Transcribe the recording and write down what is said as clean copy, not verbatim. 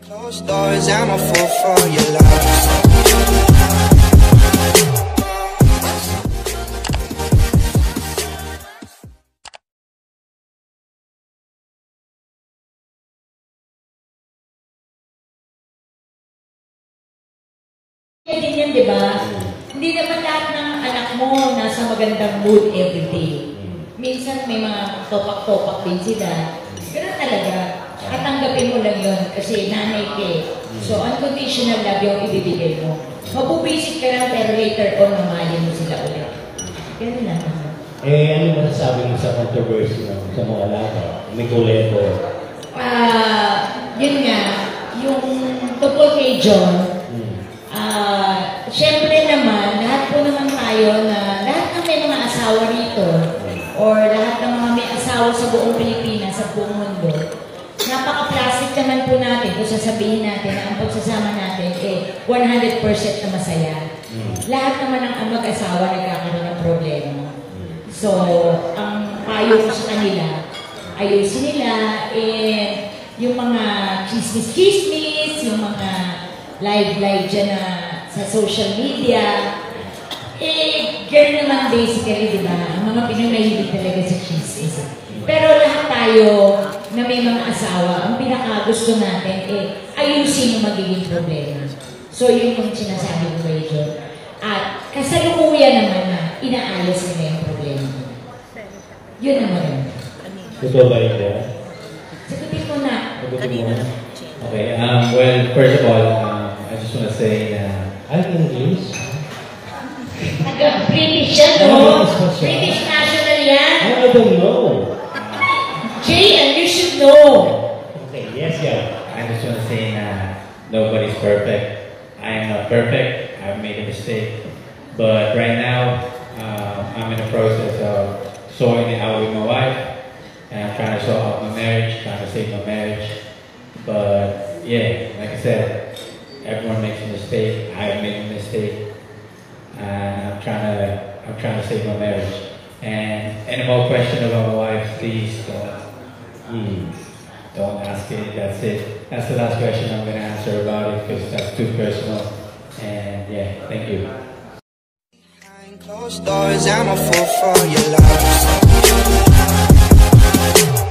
Closed doors, I'm a fool for your love. Din yan, di ba? Hindi naman lahat ng anak mo nasa magandang mood everyday. Minsan may mga topak-topak din sila. Ganun talaga. Katanggapin mo lang yun kasi nanay ka. So, unconditional love yung ibibigay mo. Mabubisit ka lang pero later on mamahalin mo sila ulit. Ganun lang. Ano masasabi mo sa controversy sa mga alaga? May kuleto. Yun nga, yung tungkol kay John, syempre naman, lahat po naman tayo na lahat ng may mga asawa rito or lahat ng mga may asawa sa buong Pilipinas, sa buong mundo, napaka-plastic naman po natin kung sasabihin natin na ang pagsasama natin 100% na masaya. Lahat naman ng mag-asawa nagkakaroon ng problema. So, ang payo ko sa kanila, ayusin nila, yung mga chismis-chismis, yung mga live dyan na sa social media, girl naman basically, di ba? Ang mga Pinoy mahilig talaga sa chismis. Pero lahat tayo na may mga asawa, ang pinaka-gusto natin, ayusin yung magiging problema. So, yun yung sinasabi ko kayo dyan. At kasalukuyan naman na inaayos nila yung problema. Yun naman yun. Totoo ba yun? Sagutin mo na. Sagutin mo na. Okay, well, first of all, I just want to say I'm English. British yan, no? British national yan. I don't know. Jay, and you should know. Okay, yes, yeah. I just want to say nobody's perfect. I am not perfect. I've made a mistake. But right now, I'm in the process of sorting it out with my wife. And I'm trying to sort out my marriage, trying to save my marriage. But yeah, like I said, everyone makes a mistake. I've made a mistake. And I'm trying to save my marriage. And any more question about my wife, please don't ask it. That's it. That's the last question I'm going to answer about it because that's too personal. And yeah, thank you. Behind closed doors, I'm a fool for your love.